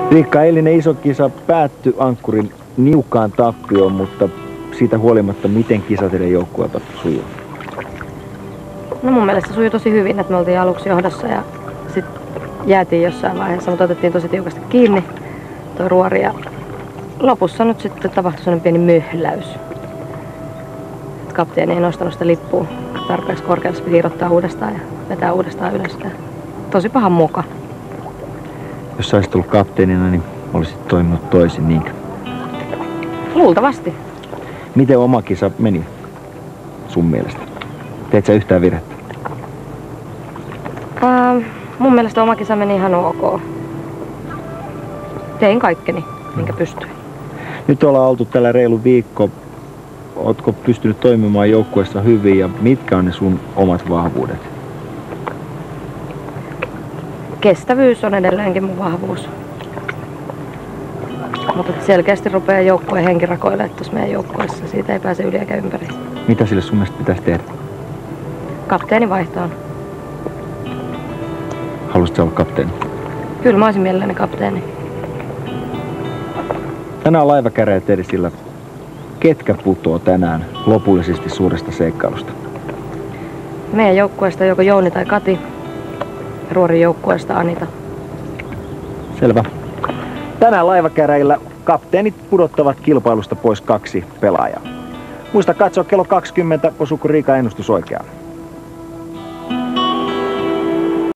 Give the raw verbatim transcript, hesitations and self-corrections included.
Riikka, eilinen iso kisa päättyi ankkurin niukkaan tappioon, mutta siitä huolimatta, miten kisa teidän joukkueelta sujuu? No mun mielestä sujui tosi hyvin, että me oltiin aluksi johdossa ja sitten jäätiin jossain vaiheessa, mutta otettiin tosi tiukasti kiinni toi ruori ja lopussa nyt sitten tapahtui sellainen pieni möhläys. Et kapteeni ei nostanut sitä lippua tarpeeksi korkealle, piti irrottaa uudestaan ja vetää uudestaan ylös. Ja tosi paha muka. Jos sä olisit ollut kapteenina, niin olisit toiminut toisin, niinkö? Luultavasti. Miten oma kisa meni sun mielestä? Teit sä yhtään virhettä? Ää, mun mielestä oma kisa meni ihan ok. Tein kaikkeni, minkä pystyin. Nyt ollaan oltu tällä reilu viikko. Ootko pystynyt toimimaan joukkueessa hyvin ja mitkä on ne sun omat vahvuudet? Kestävyys on edelleenkin mun vahvuus. Mutta selkeästi rupeaa joukkueen henki rakoilemaan tuossa meidän joukkueessa. Siitä ei pääse yli eikä ympäri. Mitä sille sun mielestä pitäisi tehdä? Kapteeni vaihtoon. Haluaisitko olla kapteeni? Kyllä mä olisin mielelläni kapteeni. Tänään laivakäräjät edesillä. Ketkä putoo tänään lopullisesti suuresta seikkailusta? Meidän joukkueesta joko Jouni tai Kati. Ruorin joukkueesta Anita. Selvä. Tänään laivakäräjillä kapteenit pudottavat kilpailusta pois kaksi pelaajaa. Muista katsoa kello kaksikymmentä, osuuko Riikan ennustus oikeaan.